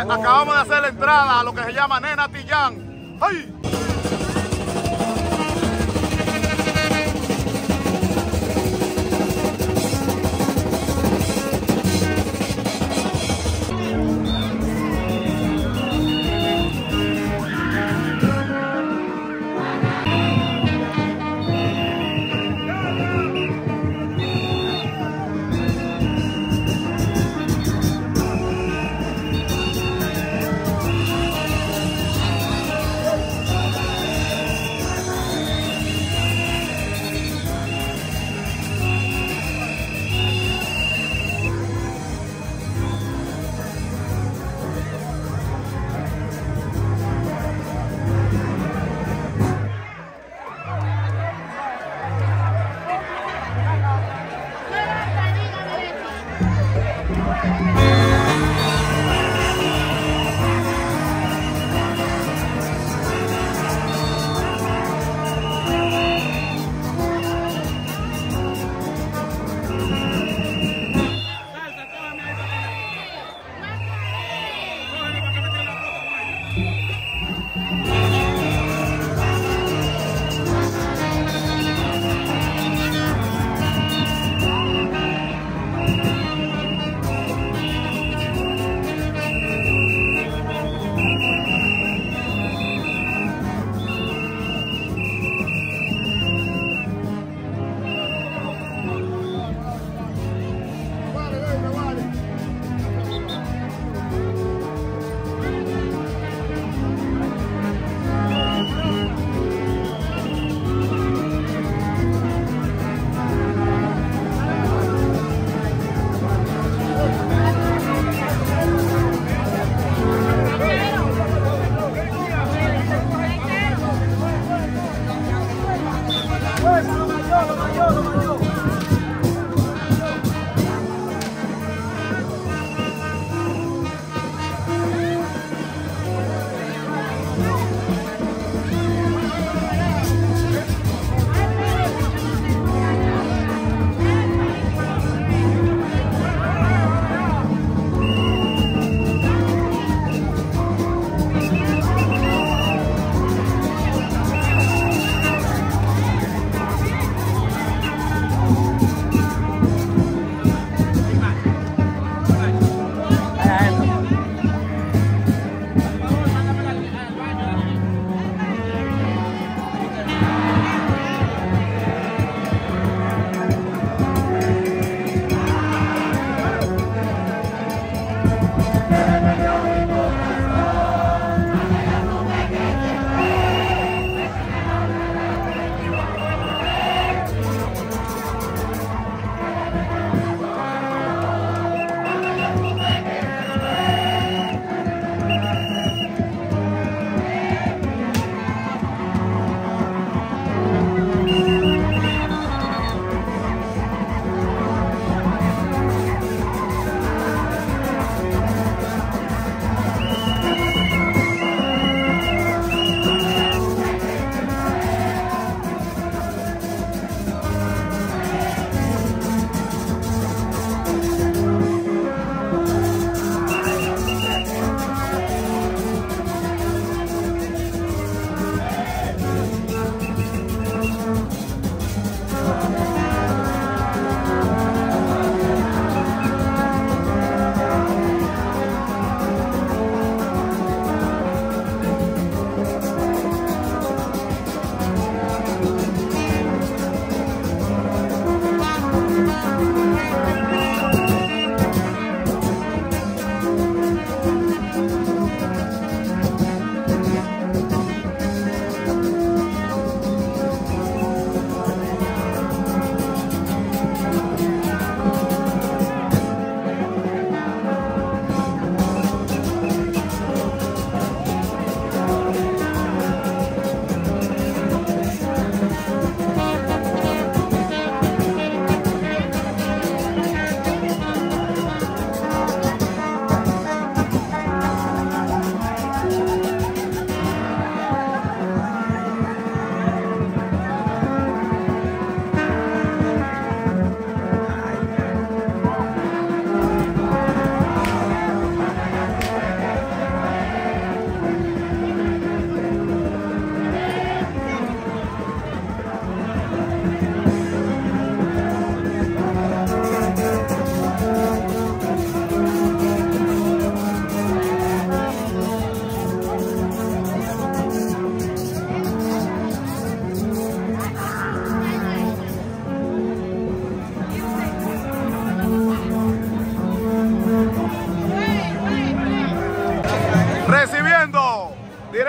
acabamos de hacer la entrada a lo que se llama Nena Tillán. ¡Ay!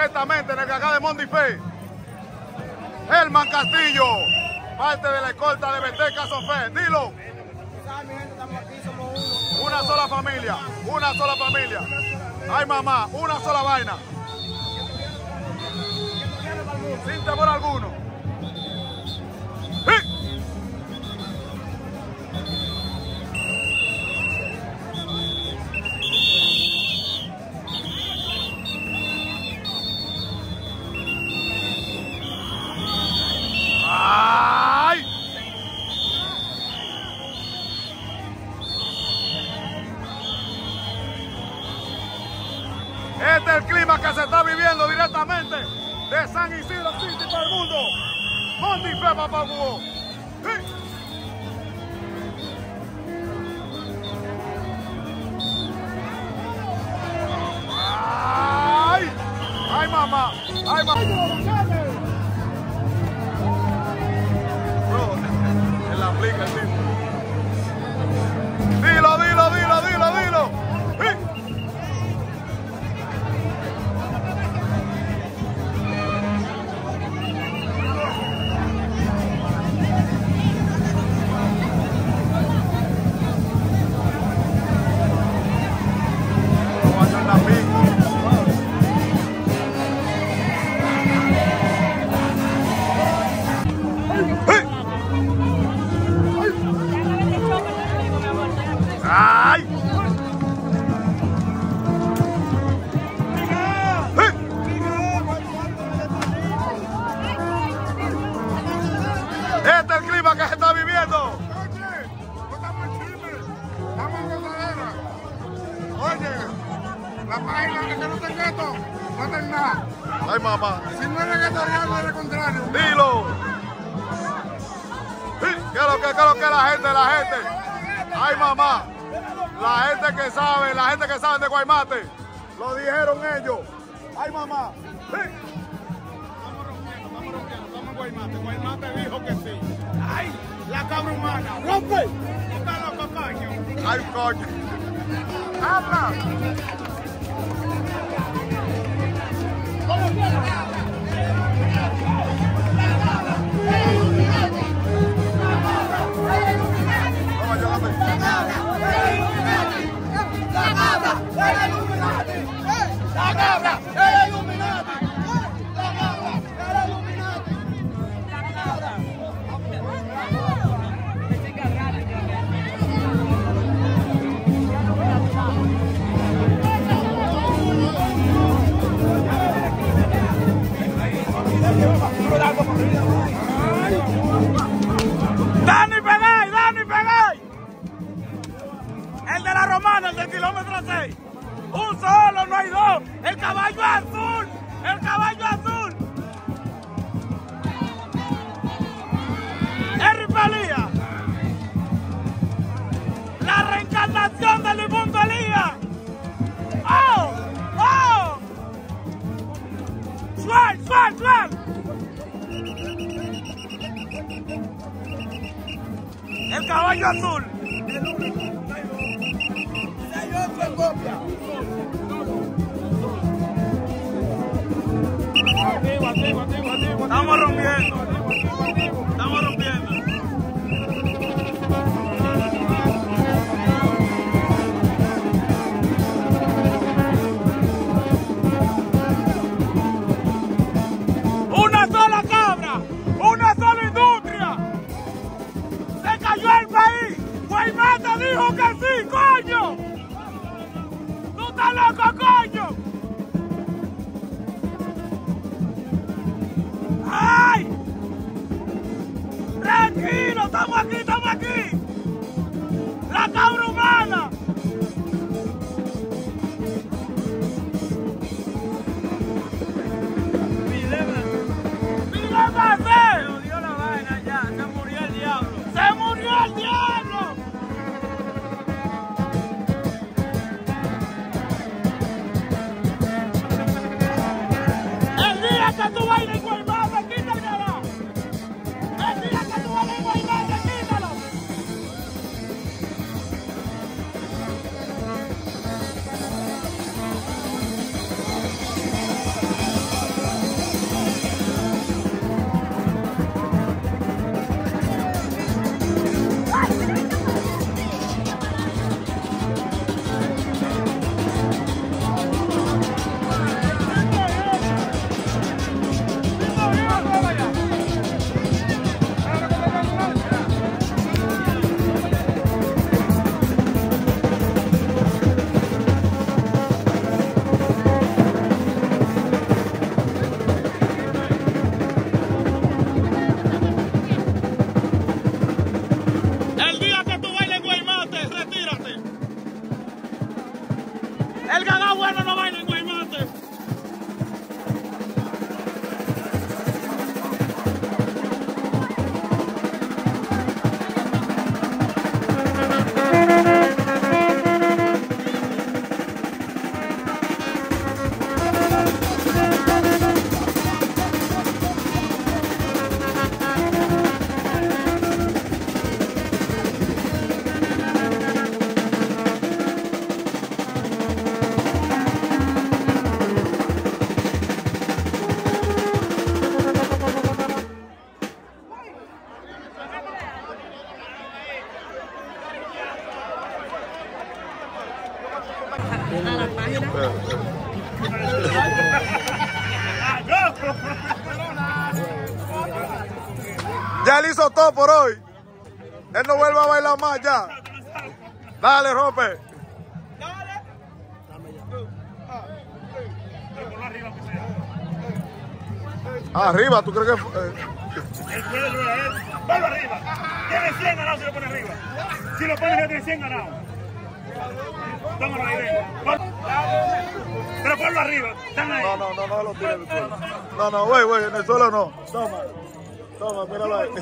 directamente en el Gagá de Mondife. Germán Castillo, parte de la escolta de Beteca Sofé. Dilo. Una sola familia, una sola familia. Ay mamá, una sola vaina. Sin temor alguno. ¡Sí! ¡Ay! Este es el clima que se está viviendo directamente de San Isidro City para el mundo. Mondife, papá Hugo. ¡Sí! ¡Ay! ¡Ay, mamá! ¡Ay, mamá! Bro, él aplica el tipo. Dilo, dilo, dilo, dilo, dilo. ¡Sí! ¡Ay! Este es el clima que se está viviendo. Oye, no estamos en Chile, estamos en Gozadera. Oye, la página que no tenga esto, no tenga nada. Ay, mamá. Si no es reggaetonero, es lo contrario. Dilo. Sí, ¿qué es lo que la gente? Ay, mamá. La gente que sabe de Guaymate. Lo dijeron ellos. Ay, mamá. Sí. Estamos en Guaymate. Guaymate dijo que sí. ¡Ay! La cabra humana. ¡Rompe! ¡Está loco, coño! Ay, coño. ¡Habla! ¡Dani Pegay! El de la Romana, el del kilómetro 6. Un solo, no hay dos. El caballo azul. Henry Pelía. La reencarnación del Limundo Elías. ¡Oh! ¡Suel! El caballo azul. Estamos rompiendo. Una sola cabra, una sola industria. Se cayó el país. Guaymate dijo que sí, coño. ¡Tú estás loco, coño! ¡Ay! Tranquilo, estamos aquí. La cabra humana. ¡Miguel Maceo! Dio la vaina ya, se murió el diablo. El día que tú vayas en Guaymate, quita el garaje. El día que tú vayas en Guaymate, quítalo. A la página. Ya él hizo todo por hoy. Él no vuelve a bailar más ya. Dale, rompe. Arriba, ¿tú crees que...? El cuello de él. Ponlo arriba. Tiene 100 ganados si lo pone arriba. Si lo pone arriba tiene 100 ganados. Tómalo ahí, ven. Pero ponlo arriba. Están ahí. No lo tires en el suelo. No, güey, en el suelo no. Toma, míralo ahí.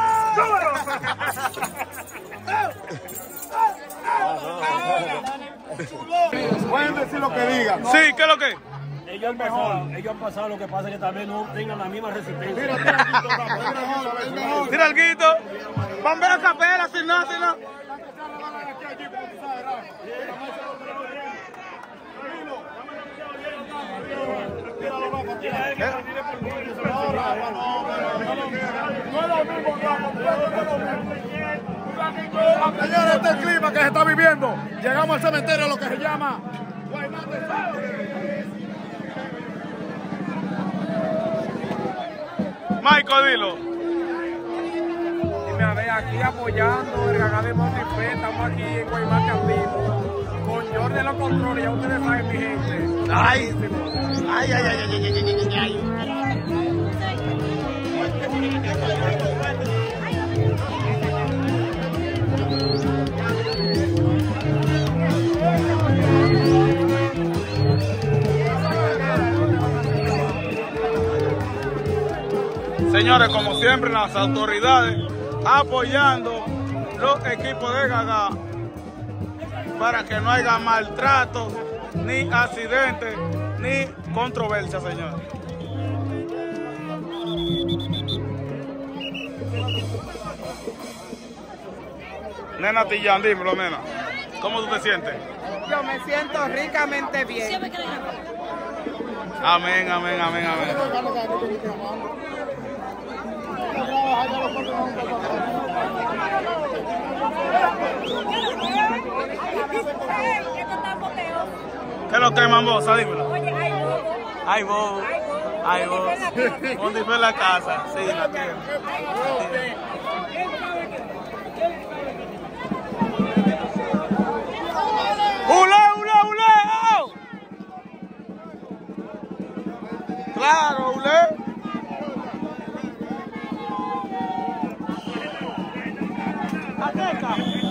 Pueden decir lo que digan. Sí, ¿qué es lo que? Ellos han pasado, lo que pasa es que tal vez no tengan la misma resistencia. Tira el guito. Bombero a capela, si no. Señores, este es el clima que se está viviendo. Llegamos al cementerio, lo que se llama Guaymate. Michael, dilo. Y me ve aquí apoyando el Gagá de Montifé. Estamos aquí en Guaymate activo. Con Jordi en los controles, ya ustedes saben, mi gente. Ay. Señores, como siempre, las autoridades apoyando los equipos de Gagá para que no haya maltrato, ni accidentes, ni controversia, señores. Nena Tillán, dímelo, nena. ¿Cómo tú te sientes? Yo me siento ricamente bien. Amén. ¿Qué es lo que, mambosa? Dímelo. Ay, vos. ¿Dónde fue la casa? Sí, la tiene. ¡Ule! ¡Oh! ¡Claro, ule! ¡Ateca!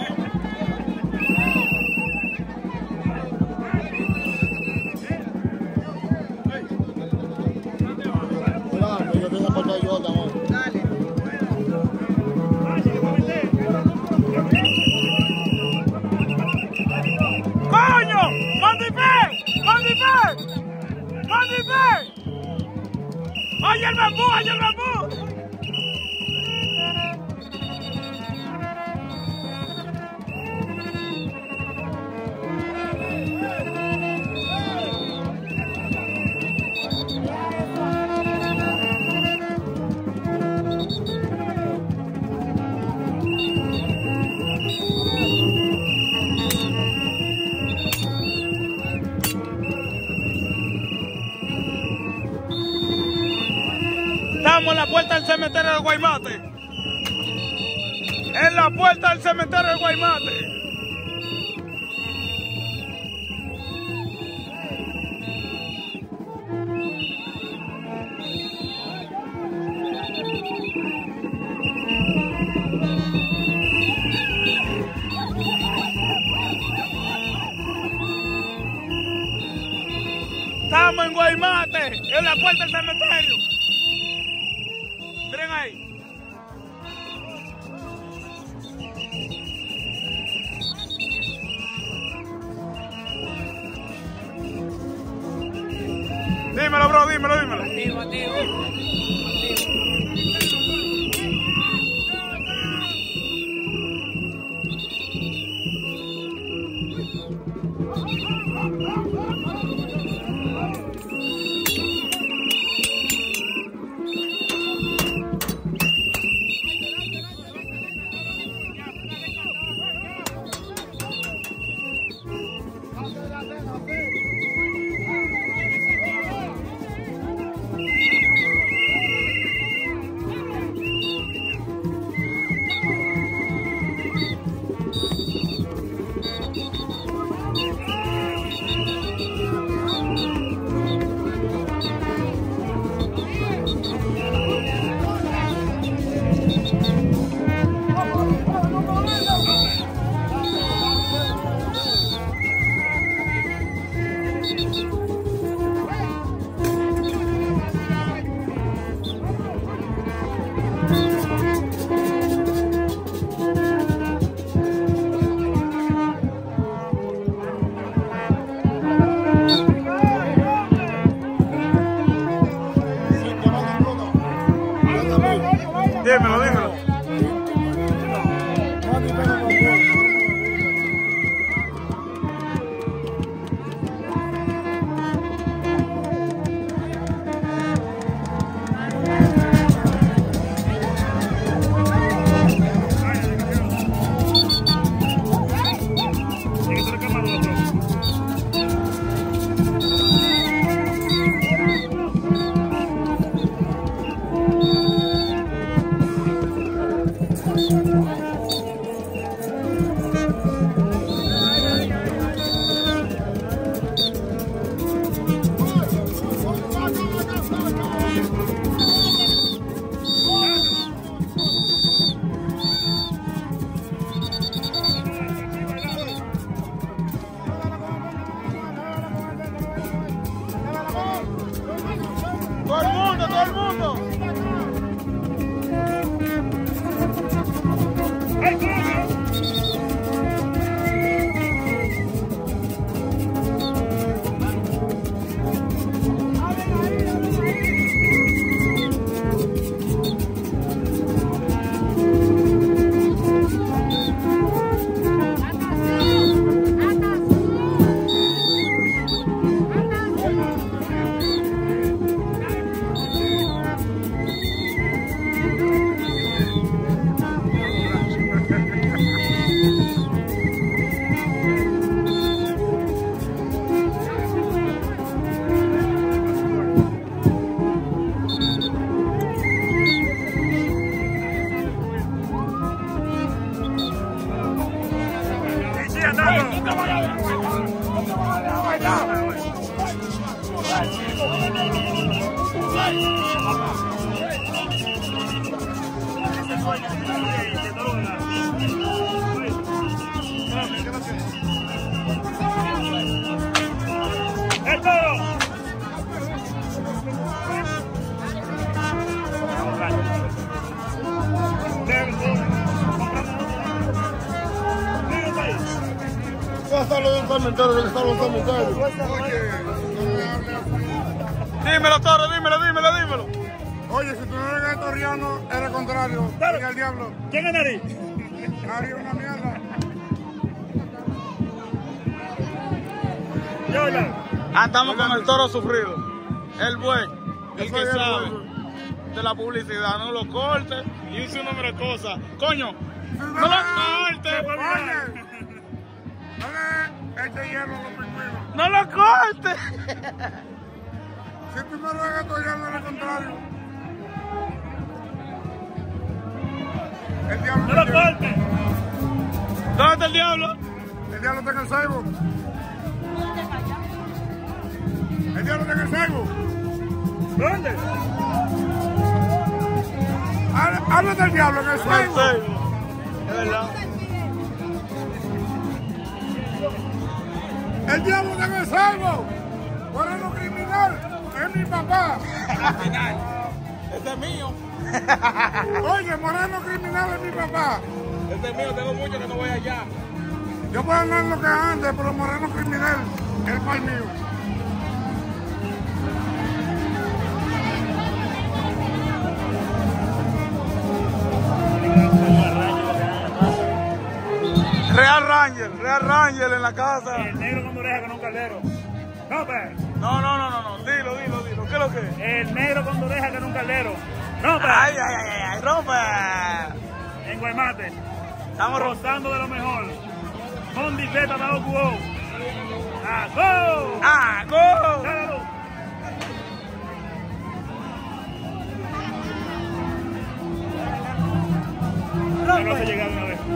Yo tengo que pasar yo también. Dale. ¡Coño! ¡Montifé! ¡Oye el bambú! Estamos en la puerta del cementerio de Guaymate. En la puerta del cementerio de Guaymate. Estamos en Guaymate, en la puerta del cementerio. Miren ahí. Dímelo, bro, dímelo. Activo. Todo el mundo. Dímelo, Toro, dímelo. Oye, si tú no eres torriano, eres contrario. Diga el diablo. ¿Quién es Nari? Nari es una mierda. Andamos con el Toro sufrido. El buen, el que sabe de la publicidad. No lo corte y dice un número de cosas. Coño, no lo corte. Oye, no le eche hielo a los pingüinos. No lo corte. Si tú no eres torriano, eres contrario. El diablo. ¡No lo corte! ¿Dónde está el diablo? El diablo está en el ceibo. El diablo está en el ceibo. ¿Dónde? Habla del diablo en el ceibo. Es verdad. El diablo está en el ceibo. Moreno criminal. Es mi papá. Este es mío. Oye, moreno criminal es mi papá. Este es mío, tengo mucho que no voy allá. Yo puedo andar lo que ande, pero moreno criminal es el país mío. Real Ranger en la casa. El negro con oreja con un caldero. No, pues. No. Dilo. ¿Qué es lo que es? El negro con oreja con un caldero. No, pues. Ay, rompe. En Guaymate. Estamos rozando de lo mejor. Con bicicleta bajo cubo. ¡Go! ¡Go! ¡Dale! No vas a llegar una vez.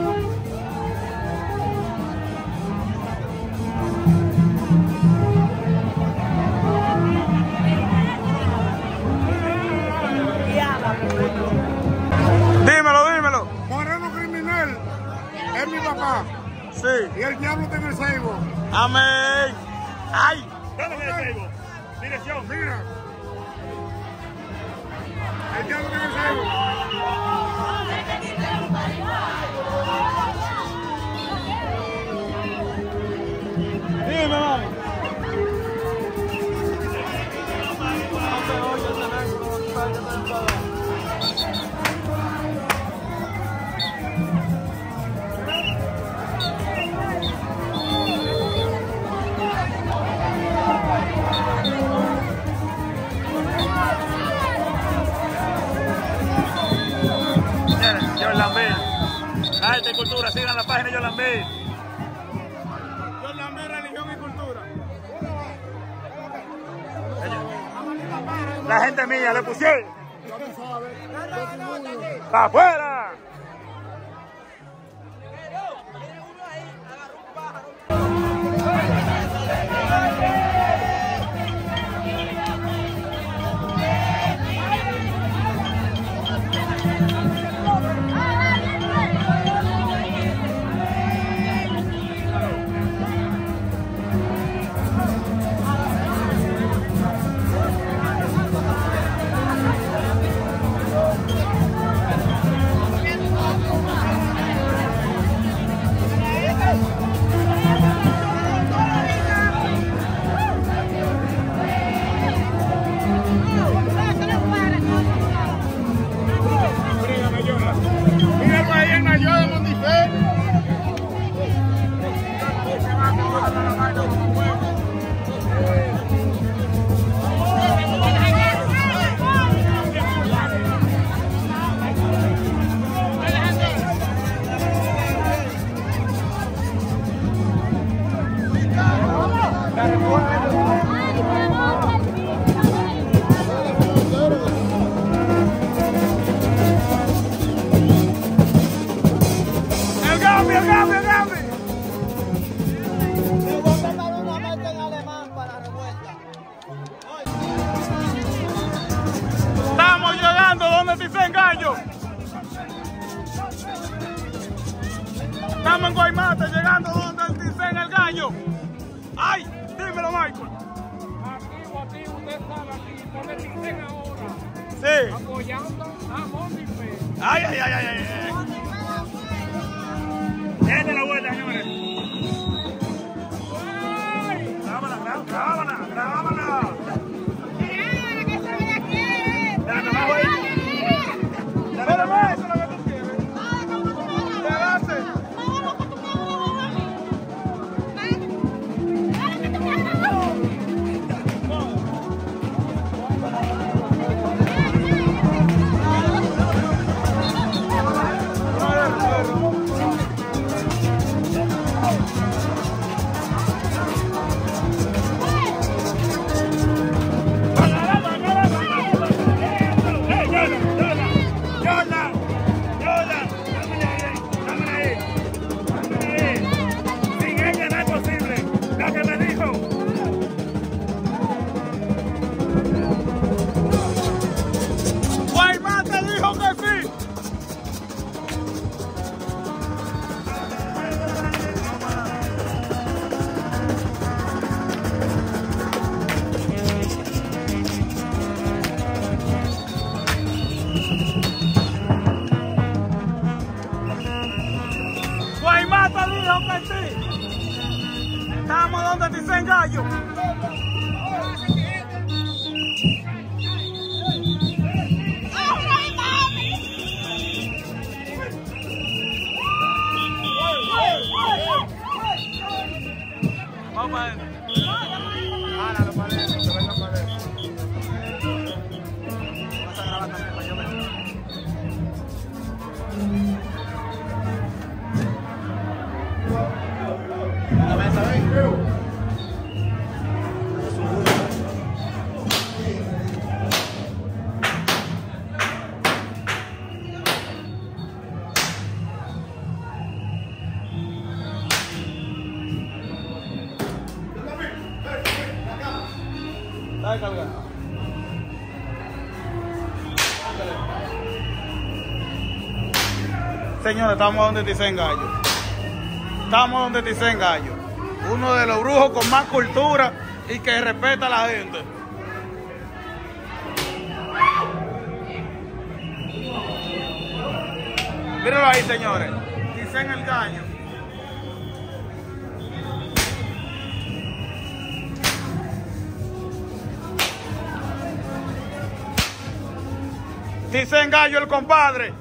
Dímelo. Moreno criminal es mi papá. Sí. Y el diablo está en el ceibo. Amén. ¡Ay! ¿Dónde es el Facebook? Dirección. Mira. El diablo está en el ceibo. Dime, mami. Arte y cultura, sigan la página Yolambí. Yolambí, religión y cultura. La gente mía le pusieron. ¡Para afuera! Estamos llegando donde dicen gallo. Estamos en Guaymate, llegando donde dicen el gallo. ¡Ay! Dímelo, Michael. Aquí, usted sabe, aquí, donde dicen ahora. Sí. Apoyando a Montife. ¡Ay, ay, ay, ay, ay! Denle la vuelta, señores. Grábala, grábala, grábala. Dale, abajo ahí. Dale, abajo. Eso es lo que tú quieres. ¿Qué haces? Guaymate dijo que sí. Estamos donde dicen gallo. Vamos a ver. Jálalo para adentro, que vengan para adentro. Vamos a grabar también para yo ver. Dale, carga. Señores, estamos donde dicen gallo. Estamos donde dicen gallo. Uno de los brujos con más cultura y que respeta a la gente. Mírenlo ahí, señores. Dicen el gallo. Dicen gallo el compadre.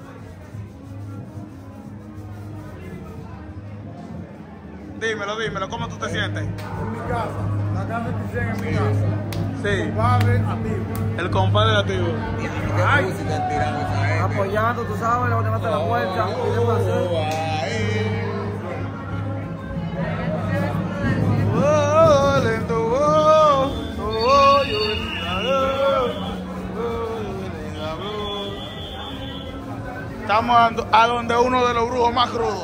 Dímelo, dímelo, ¿cómo tú te sientes? En mi casa, la casa de Dicen en mi casa. Sí. Compadre activo. El compadre activo. Apoyando, tú sabes, lo que no te la fuerza. Estamos a donde uno de los brujos más crudos.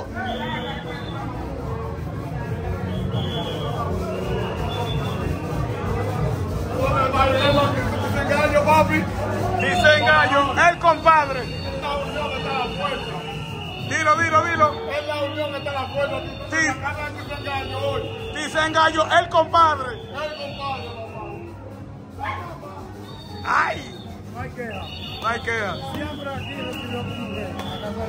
Dicen Gallo, papi. Dicen Gallo, el compadre. La unión está a la fuerza. Dilo. Es la unión que está a la fuerza. Sí. Dicen Gallo hoy. Dicen Gallo, el compadre. El compadre, papá. ¡Ay! No hay queja. No hay queja. Siempre aquí recibió como que a la casa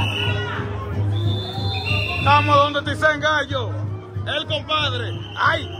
Estamos donde Dicen Gallo, el compadre. ¡Ay!